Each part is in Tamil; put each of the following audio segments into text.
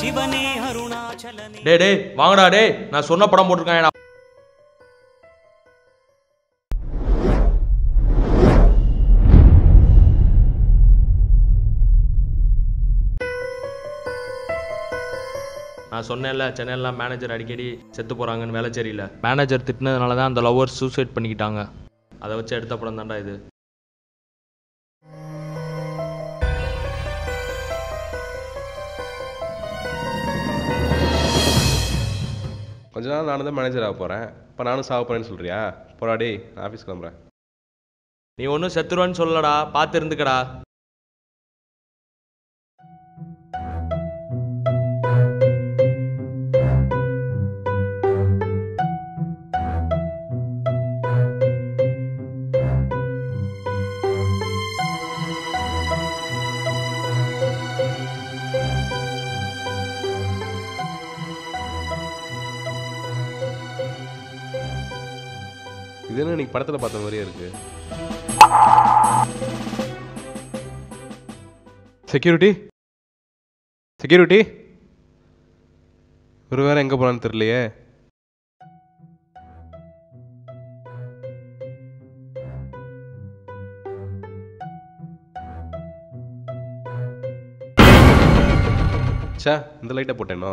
சிவனே அருணாச்சலனே. டேய் டேய் வாங்கடா டேய், நான் சொன்ன படம் போட்டிருக்கேன். நான் சொன்னேன்ல சென்னையில் மேனேஜர் அடிக்கடி செத்து போகிறாங்கன்னு வேலைச்சேரியில். மேனேஜர் திட்டினதுனால தான் அந்த லவ்வர்ஸ் சூசைட் பண்ணிக்கிட்டாங்க. அதை வச்சு எடுத்த படம் தான்டா இது. கொஞ்ச நாள் நானும் தான் மேனேஜர் ஆக போகிறேன். இப்போ நானும் சாக போகிறேன்னு சொல்கிறியா? போராடி ஆஃபீஸ் கிளம்புறேன். நீ ஒன்றும் செத்துருவான்னு சொல்லடா, பார்த்து இருந்துக்கடா. இது என்ன இன்னைக்கு படத்தில் பார்த்த மாதிரியே இருக்கு. செக்யூரிட்டி செக்யூரிட்டி ஒரு வேற எங்கே போனான்னு தெரியலையே. சே, இந்த லைட்டை போட்டேனோ.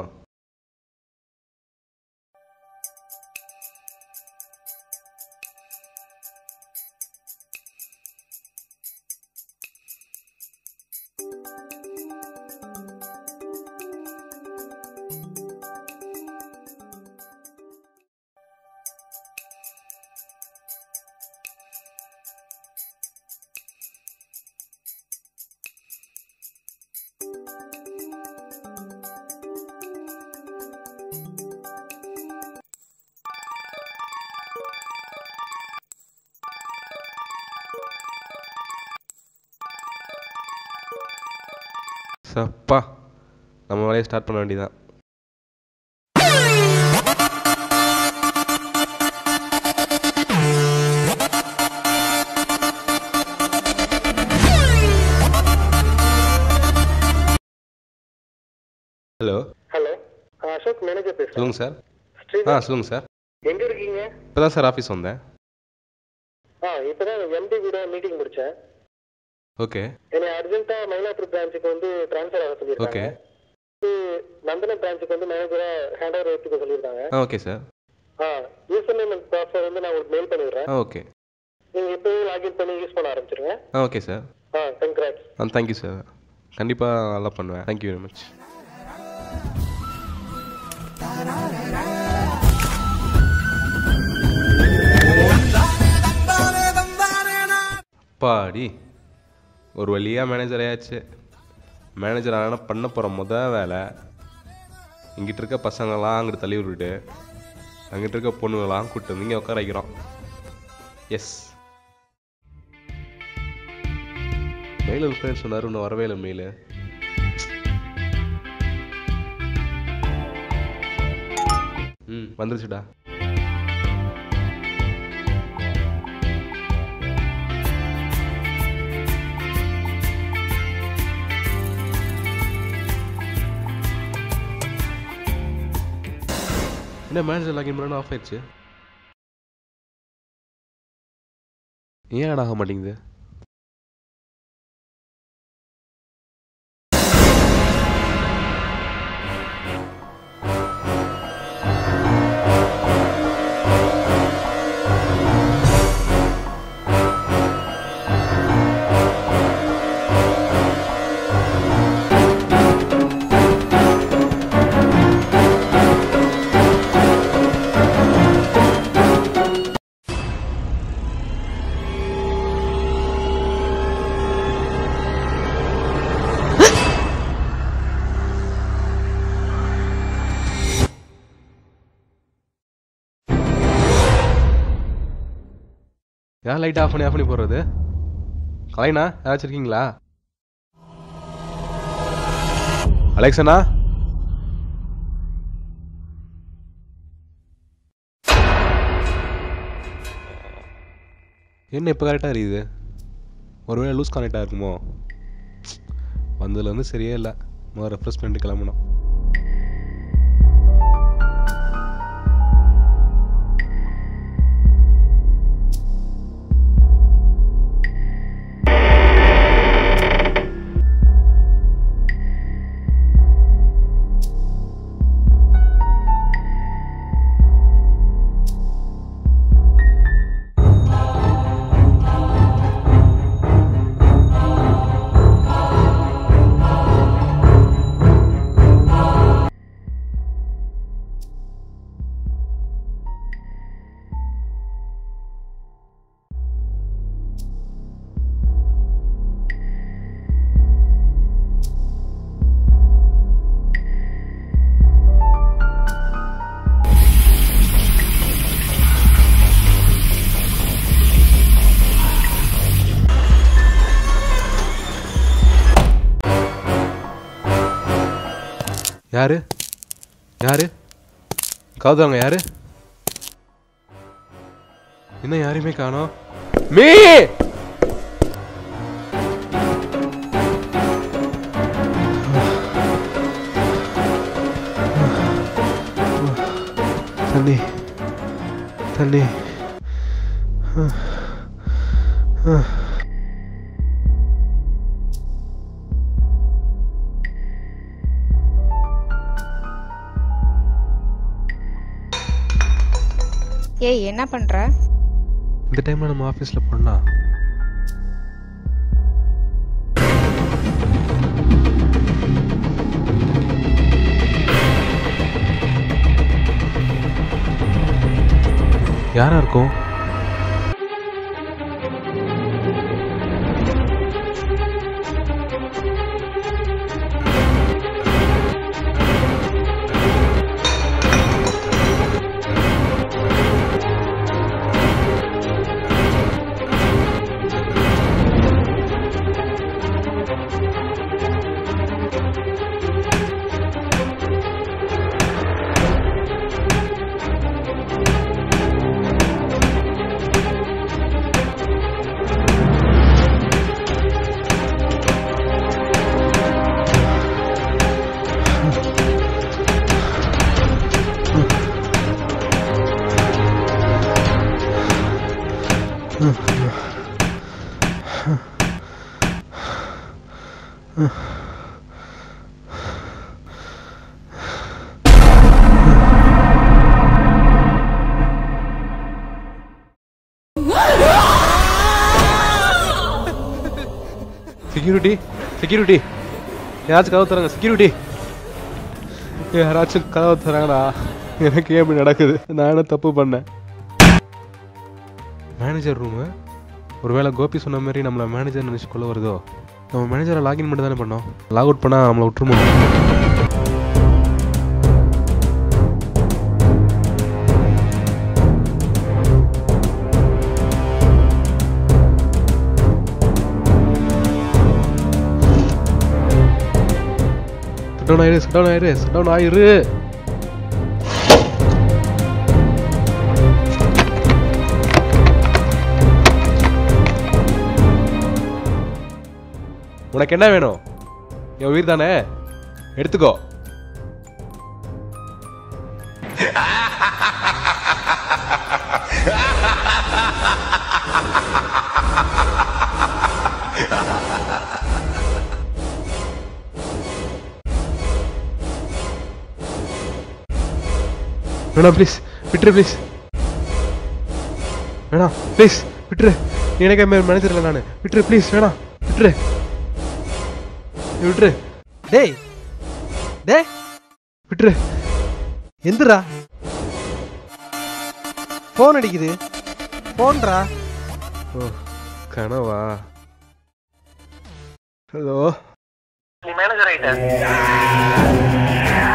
சப்பா, நம்ம வேலையை ஸ்டார்ட் பண்ண வேண்டியதான். ஹலோ ஹலோ, அசோக் மேனேஜர் பேசுகிறேன். சொல்லுங்கள் சார். சொல்லுங்கள் சார். எங்கே இருக்கீங்க? இப்போ தான் சார் ஆஃபீஸ் வந்தேன். இப்போ தான் எம்டி கூட மீட்டிங் முடித்தேன். ஓகே. என்னை அர்ஜென்ட்டாக மயிலாப்பூர் பிரான்ச்சுக்கு வந்து ட்ரான்ஸ்ஃபர் ஆக சொல்லியிருக்காங்க. ஓகே. நந்தனம் பிரான்ச்சுக்கு வந்து மேனேஜராக ஹேண்ட் ஓவர் எடுத்துக்க சொல்லியிருக்காங்க. Okay sir. User name and password வந்து நான் உங்களுக்கு மெயில் பண்ணிடுறேன். ஓகே. நீங்கள் இப்போவே லாகின் பண்ணி யூஸ் பண்ண ஆரம்பிச்சிருங்க. Okay sir. Congrats. Thank you sir. கண்டிப்பாக நல்லா பண்ணுவேன். Thank you very much. பாடி ஒரு வழியாக மேனேஜர் ஆயாச்சு. மேனேஜர் ஆனால் பண்ண போகிற வேலை இங்கிட்ட இருக்க பசங்களாம் அங்கிட்டு தள்ளி விட்டுட்டு அங்கிட்ட இருக்க பொண்ணுங்களாம் கூப்பிட்டு வந்து இங்கே உட்கார வைக்கிறோம். எஸ், மெயில் ஃப்ரெண்ட்ஸ் சொன்னார், இன்னும் வரவே இல்லை மெயில். வந்துருச்சுடா. என்ன மேனேஜர் லாகின் பண்ண ஆஃப் ஆயிடுச்சு. ஏன் ஆட் ஆக மாட்டேங்குது? ஏன் லைட் ஆஃப் பண்ணி போடுறது? கலைனா யாராச்சும் இருக்கீங்களா? அலெக்சனா, என்ன இப்போ கரெக்டாக இருக்குது? ஒருவேளை லூஸ் கனெக்டாக இருக்குமோ? வந்ததுலேருந்து சரியே இல்லை. முதல்ல ரெஃப்ரெஷ் பண்ணிட்டு கிளம்பணும். யாரு யாரு கவுதாங்க யாரு? இன்னும் யாரையுமே காணோம். மீ தண்ணி தண்ணி ஏய் என்ன பண்ற? இந்த டைம்ல நம்ம ஆபீஸ்ல பண்ணா யாரா இருக்கும்? செக்யூரிட்டி செக்யூரிட்டி யாராச்சும் கதவு தராங்க. செக்யூரிட்டி யாராச்சும் கதவு தராங்கடா. எனக்கு ஏன் இப்படி நடக்குது? நான் என்ன தப்பு பண்ணேன்? Manager room. ஒருவேளை கோபி சொன்ன மாதிரி நம்மளை மேனேஜர் நினச்சி கொள்ள வருதோ? நம்ம மேனேஜரை லாகின் மட்டும் தானே பண்ணோம். லாக் அவுட் பண்ணால் நம்மளை விட்டுருமோ? சட்டவுன் ஆயிரு. உனக்கு என்ன வேணும்? என் உயிர் தானே, எடுத்துக்கோ. வேணாம் ப்ளீஸ் விட்டுரு. ப்ளீஸ் வேணாம். ப்ளீஸ் விட்டுரு. எனக்கு மேனேஜர் இல்லை நான். விட்டுரு ப்ளீஸ். வேணாம் விட்டுரு விட்டுரு. டேய் டேய் விட்டுரு. எந்திரா, ஃபோன் அடிக்குது. ஃபோன்ரா. ஓ கனவா? ஹலோ நீ மேனேஜர் ஆயிட்ட.